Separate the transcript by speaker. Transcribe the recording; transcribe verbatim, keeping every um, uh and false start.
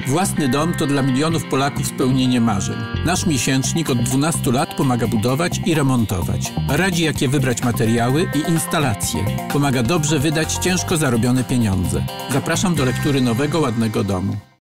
Speaker 1: Własny dom to dla milionów Polaków spełnienie marzeń. Nasz miesięcznik od dwunastu lat pomaga budować i remontować. Radzi, jakie wybrać materiały i instalacje. Pomaga dobrze wydać ciężko zarobione pieniądze. Zapraszam do lektury Nowego Ładnego Domu.